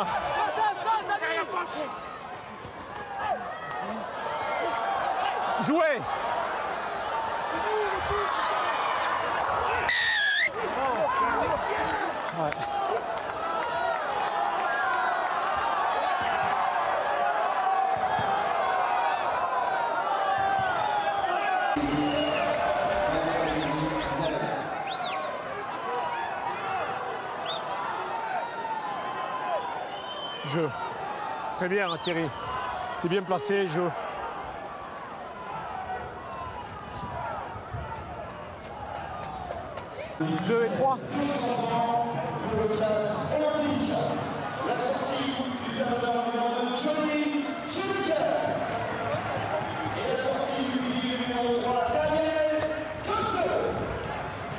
là. Jouez. Ouais. Jeu. Très bien, Thierry. T'es bien placé, jeu. Deux et trois.